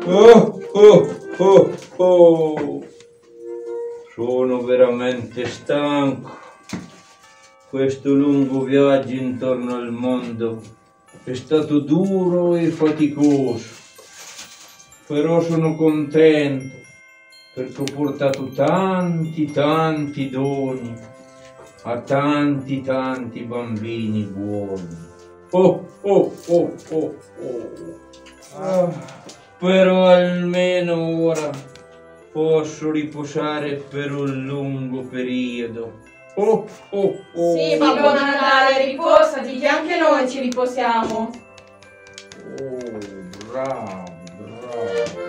Oh, oh, oh, oh. Sono veramente stanco. Questo lungo viaggio intorno al mondo è stato duro e faticoso, però sono contento perché ho portato tanti doni a tanti bambini buoni. Oh, oh, oh, oh, oh. Però almeno ora posso riposare per un lungo periodo. Oh, oh, oh. Sì, Babbo Natale, riposati, che anche noi ci riposiamo. Oh, bravo, bravo.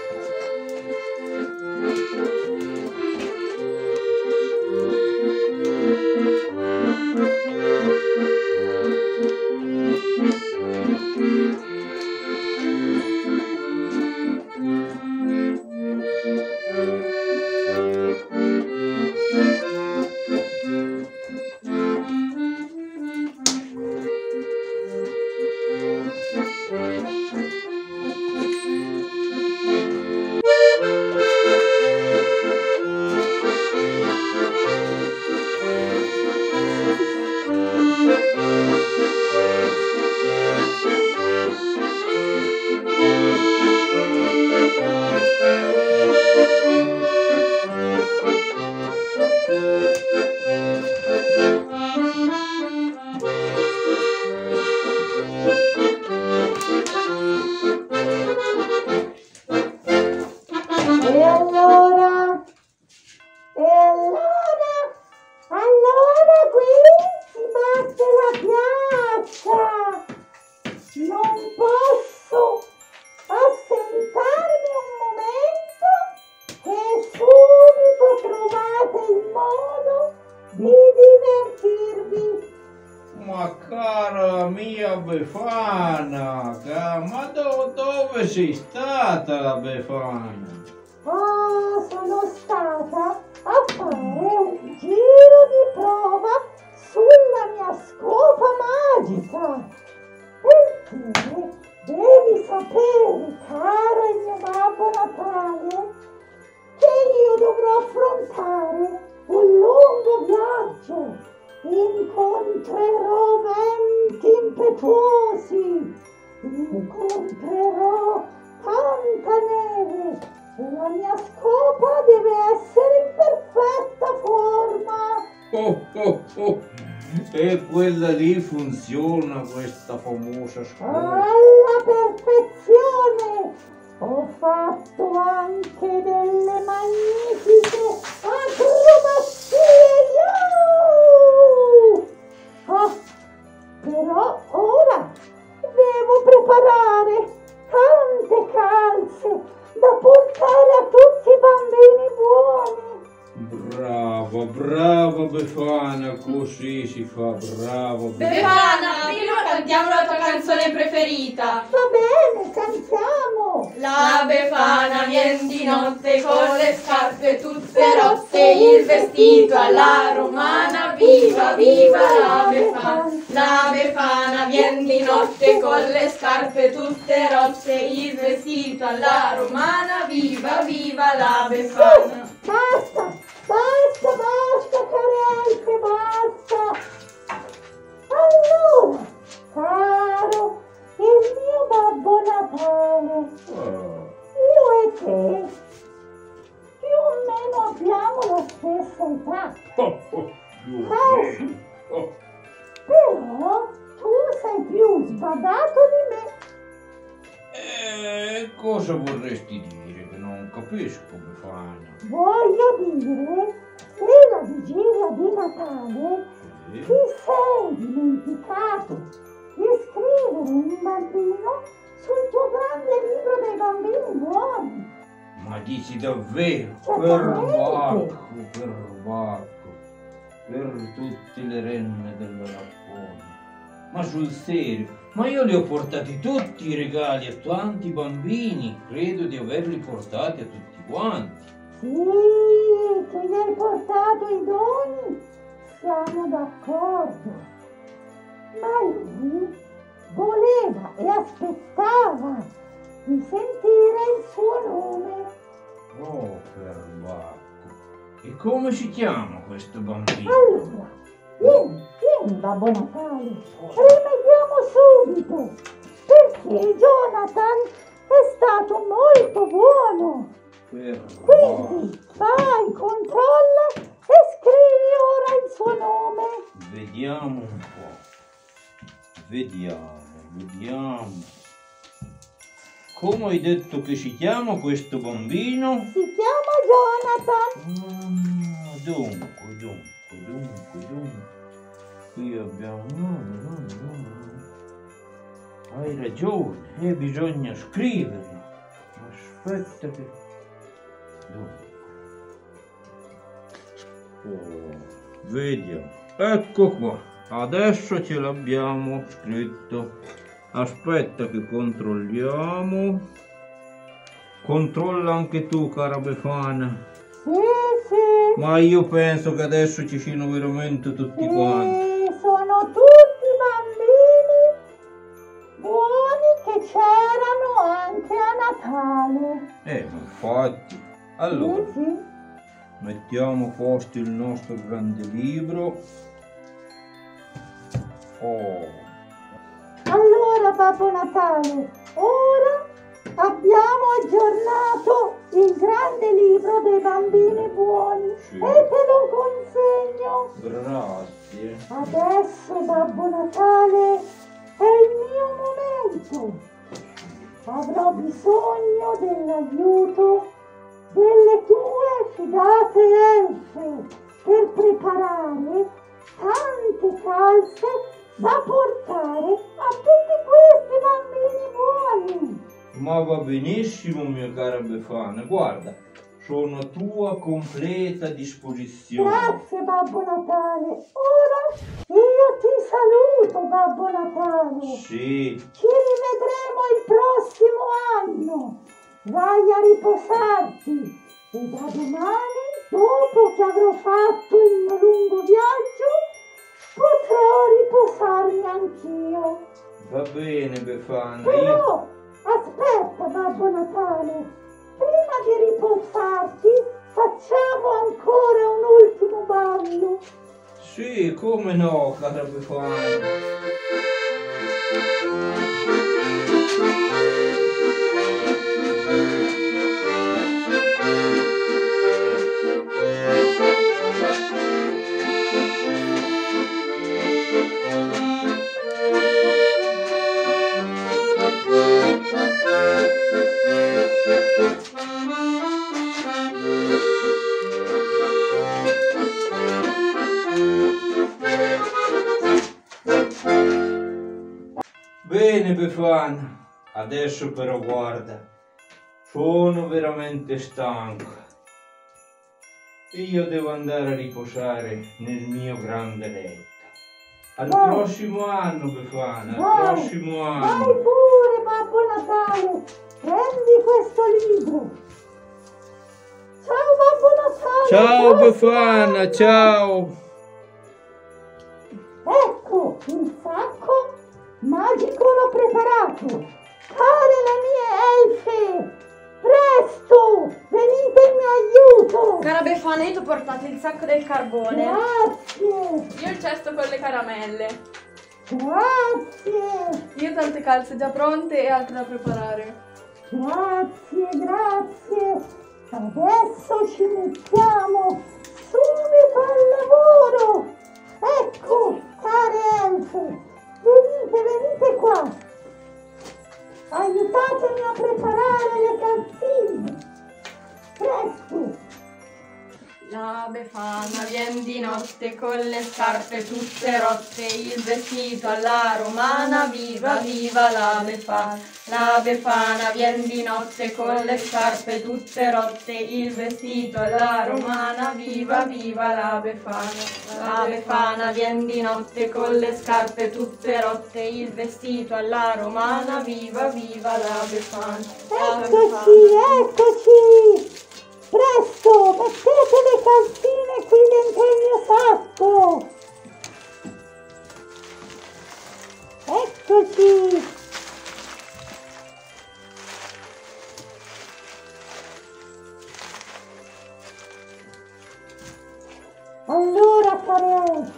Allora qui si batte la piazza. Non posso assentarmi un momento che subito trovate il modo di divertirvi. Ma cara mia Befana, ma dove sei stata, Befana? Oh, sono stata a fare un giro di prova sulla mia scopa magica. Perché devi sapere, caro il mio Babbo Natale, che io dovrò affrontare un lungo viaggio. Incontrerò venti impetuosi, incontrerò tanta neve e la mia scopa deve essere in perfetta forma. Oh, oh, oh. E quella lì funziona, questa famosa scuola. Alla perfezione! Ho fatto anche delle magnifiche acrobazie! Yuh! Ah, però ora devo preparare tante calze da portare a tutti i bambini buoni. Brava Befana, così si fa, brava Befana, prima cantiamo la tua canzone preferita. Va bene, cantiamo! La Befana vien di notte con le scarpe tutte rotte, il vestito alla romana, viva viva la Befana. La Befana vien di notte con le scarpe tutte rotte, il vestito alla romana, viva viva la Befana. Basta, care elfe, basta! Allora, caro il mio Babbo Natale, io e te più o meno abbiamo la stessa età. Però tu sei più sbadato di me. Cosa vorresti dire che non capisco, Befana? Voglio dire che la vigilia di Natale ti sei dimenticato di scrivere un bambino sul tuo grande libro dei bambini buoni. Ma dici davvero? Certamente. Perbacco, per tutte le renne della Lapponia. Ma sul serio, ma io li ho portati tutti i regali a tanti bambini, credo di averli portati a tutti quanti. Sì, che gli hai portato i doni, siamo d'accordo. Ma lui voleva e aspettava di sentire il suo nome. Oh, perbacco. E come si chiama questo bambino? Allora, vieni, Babbo Natale, rimediamo subito, perché Jonathan è stato molto buono. Perbacco. Quindi vai, controlla e scrivi ora il suo nome. Vediamo un po'. Vediamo. Come hai detto che si chiama questo bambino? Si chiama Jonathan. Dunque. Qui abbiamo... Hai ragione, bisogna scriverlo. Aspetta che... Vediamo. Ecco qua. Adesso ce l'abbiamo scritto. Aspetta che controlliamo. Controlla anche tu, cara Befana. Sì. Ma io penso che adesso ci siano veramente tutti quanti. Sono tutti bambini buoni che c'erano anche a Natale. Ma infatti. Allora, Sì. mettiamo a posto il nostro grande libro. Allora, Babbo Natale, ora abbiamo aggiornato il grande libro dei bambini buoni Sì. e te lo consegno. Grazie. Adesso, Babbo Natale, è il mio momento. Avrò bisogno dell'aiuto delle tue fidate elfe per preparare tante calze da portare a tutti questi bambini buoni. Ma va benissimo, mia cara Befana. Guarda, sono a tua completa disposizione. Grazie, Babbo Natale. Ora io ti saluto, Babbo Natale. Sì. Ci rivedremo il prossimo anno. Vai a riposarti e da domani, dopo che avrò fatto il mio lungo viaggio, potrò riposarmi anch'io. Va bene, Befana. Però, aspetta, Babbo Natale, prima di riposarti facciamo ancora un ultimo ballo. Sì, come no, cara Befana. Bene, Befana, adesso però guarda, sono veramente stanco. Io devo andare a riposare nel mio grande letto. Al prossimo anno, Befana, al prossimo Vai anno. pure, Babbo Natale, prendi questo libro. Ciao, Babbo Natale. Ciao, al prossimo Befana, anno. ciao. Ecco, il sacco magico l'ho preparato. Care le mie elfe, presto, venite in mio aiuto. Cara Befana, io ti ho portato il sacco del carbone. Grazie, Io il cesto con le caramelle. grazie, Io ho tante calze già pronte e altre da preparare. grazie. Adesso ci mettiamo subito al lavoro. Ecco, care elfe, venite qua. Aiutatemi a preparare le calzine. Presto. La Befana vien di notte con le scarpe tutte rotte, il vestito alla romana, viva viva la Befana. La Befana vien di notte con le scarpe tutte rotte, il vestito alla romana, viva viva la Befana. La Befana vien di notte con le scarpe tutte rotte, il vestito alla romana, viva viva la Befana. La Befana. Eccoci. Presto, mettete le calzine qui dentro il mio sacco. Eccoci.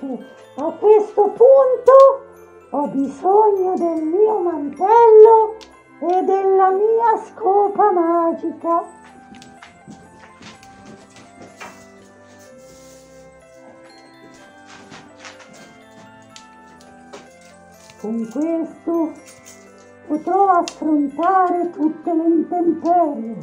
perché a questo punto ho bisogno del mio mantello e della mia scopa magica. Con questo potrò affrontare tutte le intemperie.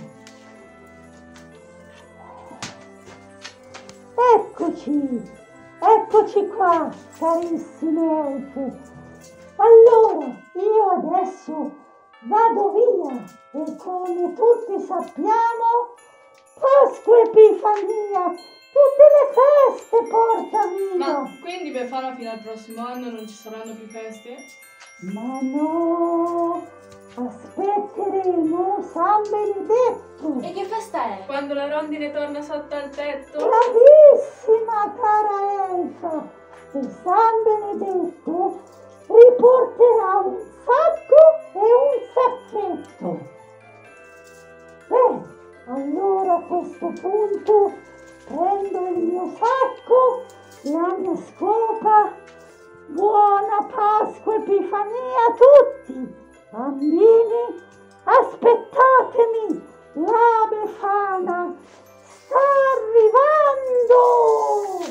Eccoci qua, carissime elfe. Allora, io adesso vado via e come tutti sappiamo, Pasqua Epifania, tutte le feste porta via. Ma quindi Befana fino al prossimo anno non ci saranno più feste? Ma no, aspetteremo San Benedetto. E che festa è? Quando la rondine torna sotto al tetto? Bravissima cara elfa! E San Benedetto riporterà un sacco e un sacchetto. Beh, allora a questo punto prendo il mio sacco, la mia scopa. Buona Pasqua Epifania a tutti! Bambini, aspettatemi! La Befana sta arrivando!